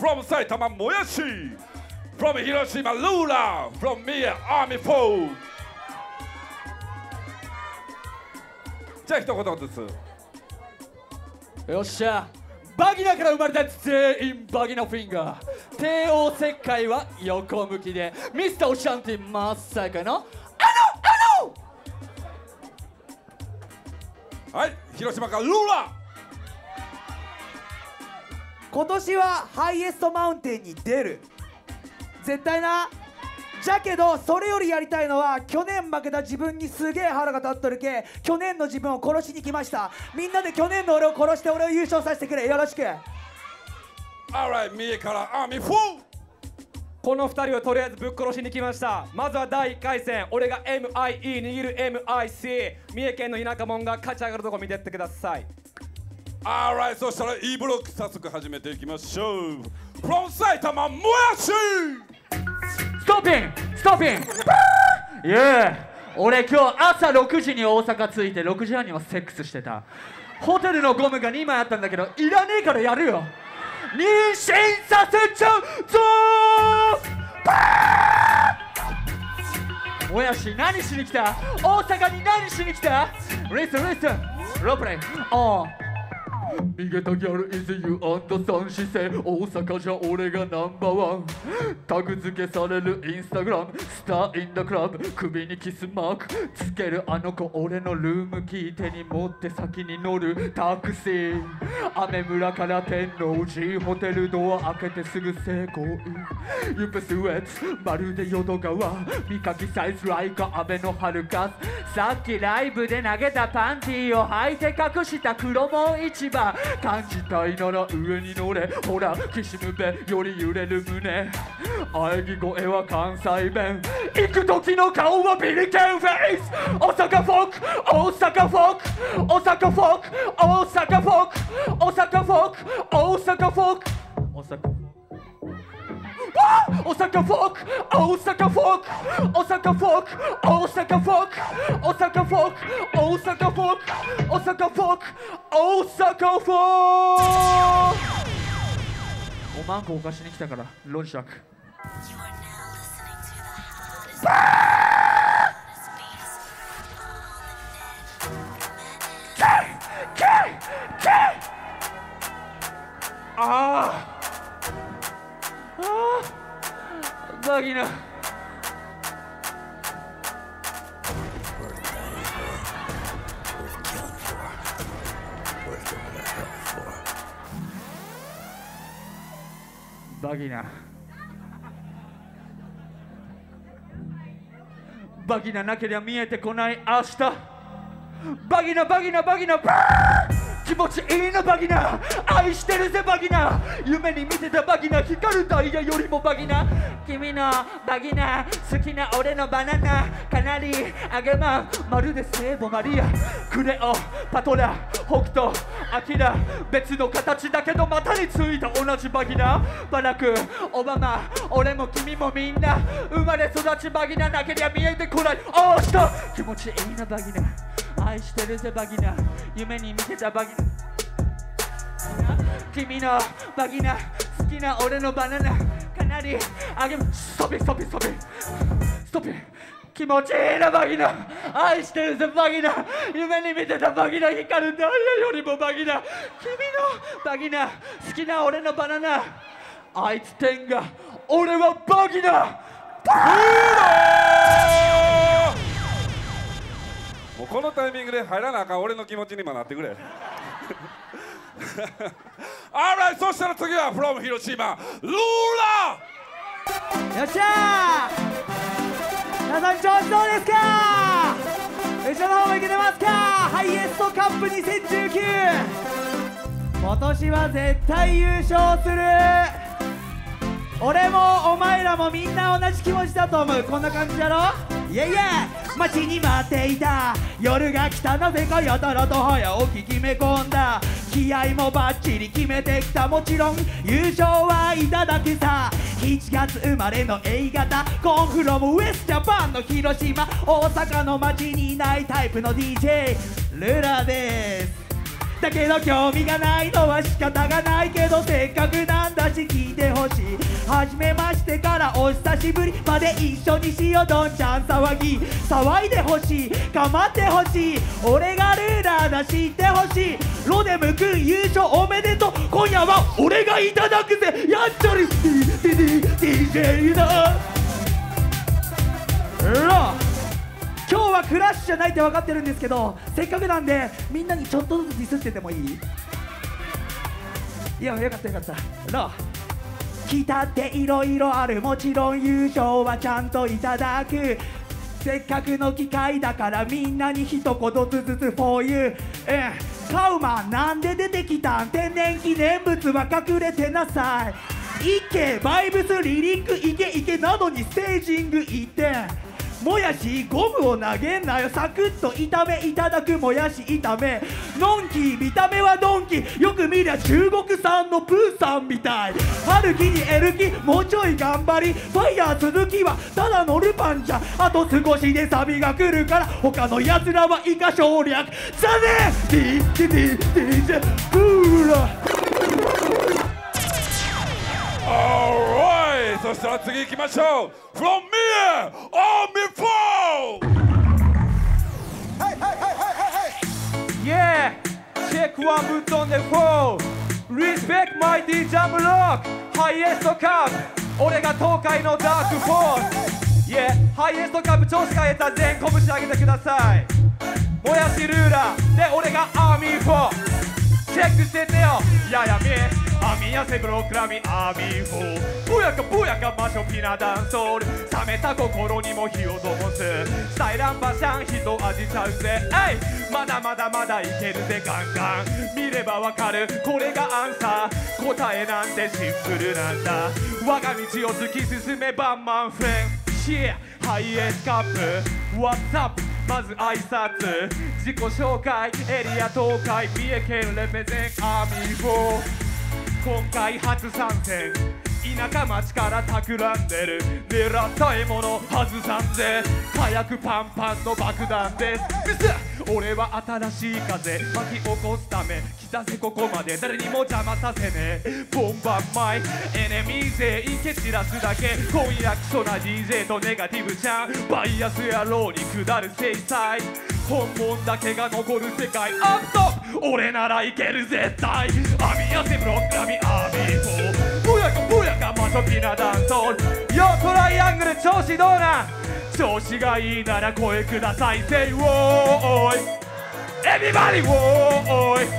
from Saitama Moyashi, from Hiroshima Lula, from me Army Foe。じゃあ一言ずつ。 よっしゃ、バギナから生まれた全員バギナフィンガー。帝王切開は横向きで、ミスターオシャンティ真っ最下のはい、広島からルーラ。 今年はハイエストマウンテンに出る、絶対な。じゃけどそれよりやりたいのは、去年負けた自分にすげえ腹が立っとるけ、去年の自分を殺しに来ました。みんなで去年の俺を殺して俺を優勝させてくれ、よろしく。 Alright、三重からアーミーフォー。 この2人をとりあえずぶっ殺しに来ました。まずは第1回戦、俺が MIE 握る MIC、 三重県の田舎者が勝ち上がるとこ見てってください。 Alright、そしたら E ブロック早速始めていきましょう。 From 埼玉もやし。 ストッピンストッピンイエー。俺今日朝6時に大阪着いて6時半にはセックスしてた。ホテルのゴムが2枚あったんだけどいらねえからやるよ。妊娠させちゃうぞー。もやし何しに来た？大阪に何しに来た？リスンリスンロープレイオン。逃げたギャル is you and 三視線、大阪じゃ俺がナンバーワン。タグ付けされるインスタグラム、スターインダクラブ、首にキスマークつけるあの子、俺のルームキー手に持って先に乗るタクシー。雨村から天王寺、ホテルドア開けてすぐ成功。ユプスウェッツまるで淀川、見かきサイズライカアベノハルカス。さっきライブで投げたパンティーを履いて隠した黒門市場。感じたいなら上に乗れ、ほらきしむべより揺れる胸。喘ぎ声は関西弁、行く時の顔はビリケンフェイス。大阪フォーク大阪フォーク大阪フォーク大阪フォーク大阪フォーク大阪フォーク大阪大阪フォーク大阪フォーク大阪フォーク大阪フォーク大阪フォーク大阪フォーク大阪フォーク大阪フォーク。おまんこお貸しに来たからロンシャク。バギナバギナバギナなけりゃ見えてこない明日。バギナバギナバギナ気持ちいいなバギナ、愛してるぜバギナ、夢に見てたバギナ、光るダイヤよりもバギナ。君のバギナ好きな俺のバナナ、かなりあげまん、まるで聖母マリア。クレオパトラ北斗アキラ、別の形だけど股についた同じバギナ。バラクオバマ俺も君もみんな生まれ育ちバギナなけりゃ見えてこない明日。気持ちいいなバギナ、愛してるぜバギナ、夢に見てたバギナ。君のバギナ好きな俺のバナナ、かなりあげストッピストッピストッピストッピ、気持ちいいなバギナ、愛してるぜバギナ、夢に見てたバギナ、光るダイヤよりもバギナ。君のバギナ好きな俺のバナナ、あいつ天が俺はバギナ。 もうこのタイミングで入らなあかん俺の気持ちにもなってくれ。Alright、そしたら次は from 広島ルーラ。 よっしゃー、皆さん調子どうですか？後ろの方もいけてますか？ハイエストカップ2019、今年は絶対優勝する。俺もお前らもみんな同じ気持ちだと思う。こんな感じだろ。イエイイエイ。待ちに待っていた夜が来た、なぜかやたらと早起き決め込んだ。気合もバッチリ決めてきた、もちろん優勝はいただくさ。7月生まれの A 型コンフロムウエストジャパンの広島、大阪の街にいないタイプの DJ ルラです。 だけど興味がないのは仕方がないけどせっかくなんだし聞いてほしい。はじめましてからお久しぶりまで一緒にしようどんちゃん騒ぎ騒いでほしい構ってほしい俺がルーラーだ知ってほしいロデムくん優勝おめでとう今夜は俺がいただくぜやっちゃる DJ だ今日はクラッシュじゃないって分かってるんですけどせっかくなんでみんなにちょっとずつディスっててもいい？いやよかったよかったロ来たっていろいろあるもちろん優勝はちゃんといただくせっかくの機会だからみんなに一言ずつ for you、カウマンなんで出てきたん天然記念物は隠れてなさいいけバイブスリリックイケイケなどにステージング1点もやしゴムを投げんなよサクッと炒めいただくもやし炒めのんき見た目はドンキよく見りゃ中国産のプーさんみたい春樹にエルキもうちょい頑張りファイヤー続きはただのルパンじゃあと少しでサビが来るから他のやつらは以下省略じゃねえ DJ フーラ Alright! そしたら次行きましょう From me, Army 4! Yeah! Check one button the four Respect mighty jam rock Highest cup 俺が東海のダークフォース Yeah! Highest cup 調子変えた全拳上げてくださいもやしルーラーで俺がアーミー4チェックしててよややみアミヤセブロクラミアーミーフォーブヤカブヤカマショピナダンソール冷めた心にも火を灯すスタイランパシャン人味ちゃうぜエイまだまだまだいけるぜガンガン見ればわかるこれがアンサー答えなんてシンプルなんだ我が道を突き進めバンマンフレンYeah ハイエースカップ What's upまず挨拶自己紹介エリア東海三重県レペゼンアーミー4今回初参戦田舎町から企んでる狙った獲物外さんぜ火薬パンパンの爆弾です俺は新しい風巻き起こすため来たぜここまで誰にも邪魔させねえボンバンマイエネミー全員蹴散らすだけ今夜クソな DJ とネガティブちゃんバイアス野郎に下る制裁本物だけが残る世界アップト俺ならいける絶対アミヤセブロックラミアーミー4ブヤカブヤカマショピナダンソールよトライアングル調子どうなん調子がいいなら声ください Say ウォーイ Everybody ウォーイ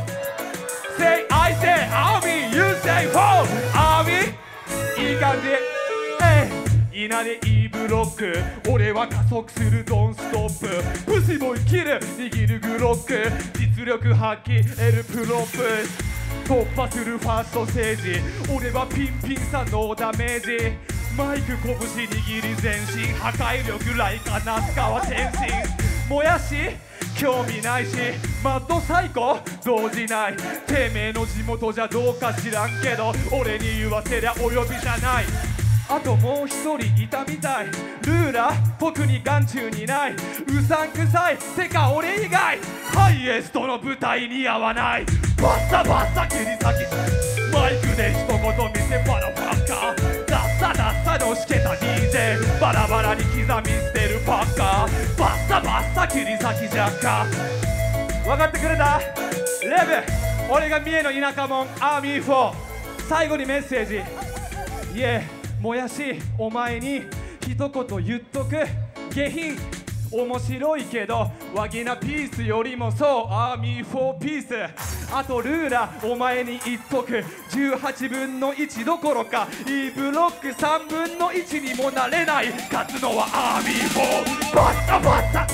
Say I say Army You say Ho Army いい感じ稲でいいブロック俺は加速するドンストッププシボイキル握るグロック実力発揮エルプロップ突破するファーストステージ俺はピンピンさノーダメージマイク拳握り全身破壊力ライカナスカは天心もやし興味ないしマッドサイコ動じないてめえの地元じゃどうか知らんけど俺に言わせりゃお呼びじゃないあともう一人いたみたいルーラ僕に眼中にないうさんくさいてか俺以外ハイエストの舞台に合わないバッサバッサ切り裂きマイクで一言見せバラファッカーダッサダッサのしけた DJ バラバラに刻み捨てるパッカーバッサバッサ切り裂きジャッカー分かってくれたレブ俺が三重の田舎もんアーミー4最後にメッセージイエーもやしお前に一言言っとく下品面白いけどワギナピースよりもそうアーミー4ピースあとルーラお前に言っとく18分の1どころか E ブロック3分の1にもなれない勝つのはアーミー4バッサバッサ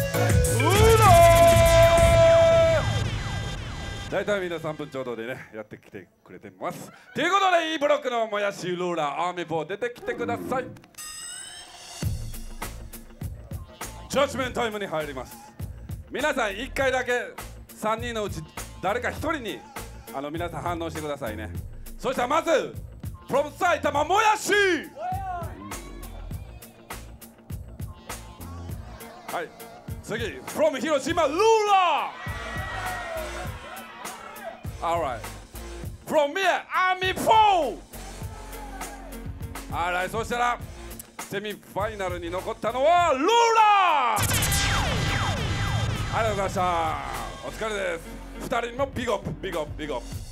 大体みんな3分ちょうどでねやってきてくれてますということで E ブロックのもやしルーラーアーミー4出てきてくださいジャッジメントタイムに入ります皆さん1回だけ3人のうち誰か1人に皆さん反応してくださいねそしたらまず from 埼玉もやしはい次 from 広島ルーラー Alright. From me, Army 4! Alright, そしたらセミファイナルに残ったのはルーラー。ありがとうございました。お疲れです。2人にもビッグアップビッグアップビッグアップ。